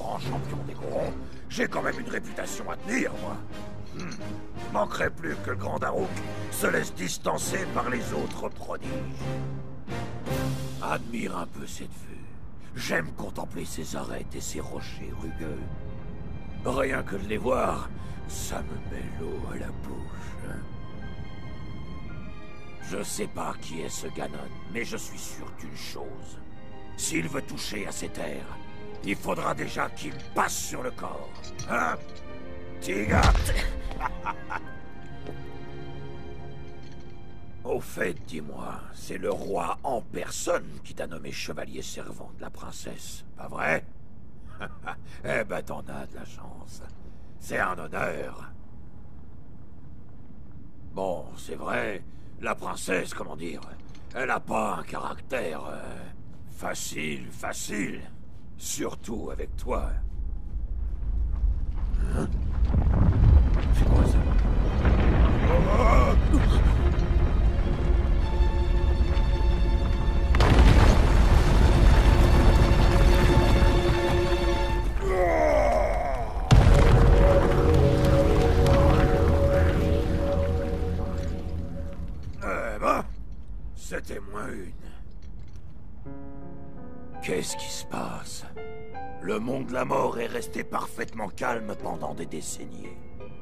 grand champion des Gorons, j'ai quand même une réputation à tenir, moi. Manquerait plus que le grand Daruk se laisse distancer par les autres prodiges. Admire un peu cette vue. J'aime contempler ces arêtes et ces rochers rugueux. Rien que de les voir, ça me met l'eau à la bouche. Je sais pas qui est ce Ganon, mais je suis sûr d'une chose. S'il veut toucher à ces terres, il faudra déjà qu'il me passe sur le corps. Hein, Tiga? Au fait, dis-moi, c'est le roi en personne qui t'a nommé chevalier servant de la princesse, pas vrai? Eh ben, t'en as de la chance. C'est un honneur. Bon, c'est vrai, la princesse, comment dire, elle a pas un caractère facile. Surtout avec toi. Hein? C'est quoi ça? Eh ben, c'était moins une. Qu'est-ce qui se passe? Le monde de la mort est resté parfaitement calme pendant des décennies.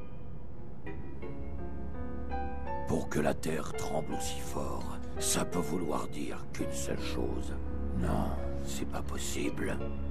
Pour que la Terre tremble aussi fort, ça peut vouloir dire qu'une seule chose. Non, c'est pas possible.